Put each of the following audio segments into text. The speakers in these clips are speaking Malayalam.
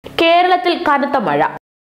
കേരളത്തിൽ കനത്ത മഴ.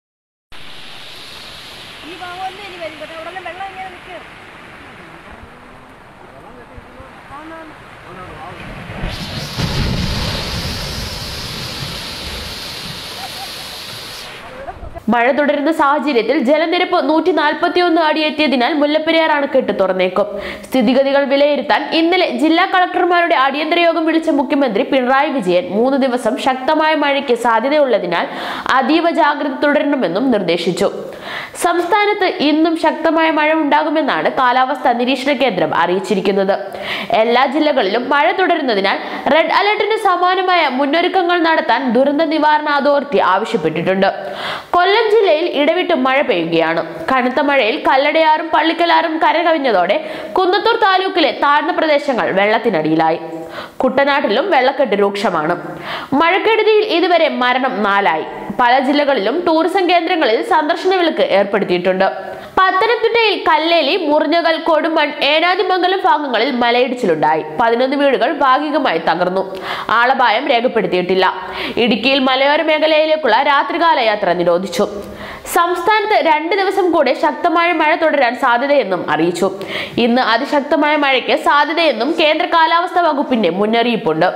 മഴ തുടരുന്ന സാഹചര്യത്തിൽ ജലനിരപ്പ് 141 അടി എത്തിയതിനാൽ മുല്ലപ്പെരിയാർ അണക്കെട്ട് തുറന്നേക്കും. സ്ഥിതിഗതികൾ വിലയിരുത്താൻ ഇന്നലെ ജില്ലാ കളക്ടർമാരുടെ അടിയന്തര യോഗം വിളിച്ച മുഖ്യമന്ത്രി പിണറായി വിജയൻ 3 ദിവസം ശക്തമായ മഴയ്ക്ക് സാധ്യതയുള്ളതിനാൽ അതീവ ജാഗ്രത തുടരണമെന്നും നിർദ്ദേശിച്ചു. സംസ്ഥാനത്ത് ഇന്നും ശക്തമായ മഴ ഉണ്ടാകുമെന്നാണ് കാലാവസ്ഥാ നിരീക്ഷണ കേന്ദ്രം അറിയിച്ചിരിക്കുന്നത്. എല്ലാ ജില്ലകളിലും മഴ തുടരുന്നതിനാൽ റെഡ് അലർട്ടിന് സമാനമായ മുന്നൊരുക്കങ്ങൾ നടത്താൻ ദുരന്ത നിവാരണ അതോറിറ്റി ആവശ്യപ്പെട്ടിട്ടുണ്ട്. കൊല്ലം ജില്ലയിൽ ഇടവിട്ട് മഴ പെയ്യുകയാണ്. കനത്ത മഴയിൽ കല്ലടയാറും പള്ളിക്കലാറും കരകവിഞ്ഞതോടെ കുന്നത്തൂർ താലൂക്കിലെ താഴ്ന്ന പ്രദേശങ്ങൾ വെള്ളത്തിനടിയിലായി. കുട്ടനാട്ടിലും വെള്ളക്കെട്ട് രൂക്ഷമാണ്. മഴക്കെടുതിയിൽ ഇതുവരെ മരണം 4 ആയി. പല ജില്ലകളിലും ടൂറിസം കേന്ദ്രങ്ങളിൽ സന്ദർശന വിലക്ക് ഏർപ്പെടുത്തിയിട്ടുണ്ട്. പത്തനംതിട്ടയിൽ കല്ലേലി, മുറിഞ്ഞകൽ, കൊടുമൺ, ഏനാതിമംഗലം ഭാഗങ്ങളിൽ മലയിടിച്ചിലുണ്ടായി. 11 വീടുകൾ ഭാഗികമായി തകർന്നു. ആളപായം രേഖപ്പെടുത്തിയിട്ടില്ല. ഇടുക്കിയിൽ മലയോര മേഖലയിലേക്കുള്ള രാത്രികാല യാത്ര നിരോധിച്ചു. സംസ്ഥാനത്ത് 2 ദിവസം കൂടെ ശക്തമായ മഴ തുടരാൻ സാധ്യതയെന്നും അറിയിച്ചു. ഇന്ന് അതിശക്തമായ മഴയ്ക്ക് സാധ്യതയെന്നും കേന്ദ്ര കാലാവസ്ഥാ വകുപ്പിന്റെ മുന്നറിയിപ്പുണ്ട്.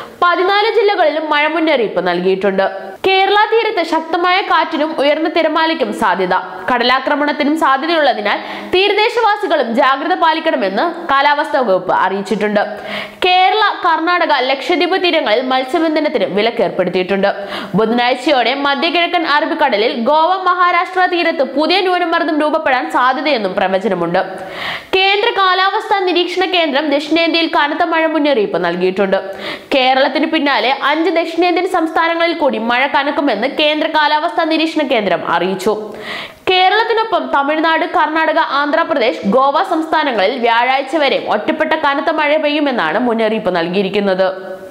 14 ജില്ലകളിലും മഴ മുന്നറിയിപ്പ് നൽകിയിട്ടുണ്ട്. കേരള തീരത്ത് ശക്തമായ കാറ്റിനും ഉയർന്ന തിരമാലയ്ക്കും സാധ്യത. കടലാക്രമണത്തിനും സാധ്യതയുള്ളതിനാൽ തീരദേശവാസികളും ജാഗ്രത പാലിക്കണമെന്ന് കാലാവസ്ഥാ വകുപ്പ് അറിയിച്ചിട്ടുണ്ട്. കേരള, കർണാടക, ലക്ഷദ്വീപ് തീരങ്ങളിൽ മത്സ്യബന്ധനത്തിന് വിലക്ക് ഏർപ്പെടുത്തിയിട്ടുണ്ട്. ബുധനാഴ്ചയോടെ മധ്യകിഴക്കൻ അറബിക്കടലിൽ ഗോവ, മഹാരാഷ്ട്ര തീരത്ത് പുതിയ ന്യൂനമർദ്ദം രൂപപ്പെടാൻ സാധ്യതയെന്നും പ്രവചനമുണ്ട്. കേന്ദ്ര കാലാവസ്ഥാ നിരീക്ഷണ കേന്ദ്രം ദക്ഷിണേന്ത്യയിൽ കനത്ത മഴ മുന്നറിയിപ്പ് നൽകിയിട്ടുണ്ട്. കേരളത്തിന് പിന്നാലെ 5 ദക്ഷിണേന്ത്യൻ സംസ്ഥാനങ്ങളിൽ കൂടി മഴ കനക്കുമെന്ന് കേന്ദ്ര കാലാവസ്ഥാ നിരീക്ഷണ കേന്ദ്രം അറിയിച്ചു. കേരളത്തിനൊപ്പം തമിഴ്നാട്, കർണാടക, ആന്ധ്രാപ്രദേശ്, ഗോവ സംസ്ഥാനങ്ങളിൽ വ്യാഴാഴ്ച വരെ ഒറ്റപ്പെട്ട കനത്ത മഴ പെയ്യുമെന്നാണ് മുന്നറിയിപ്പ് നൽകിയിരിക്കുന്നത്.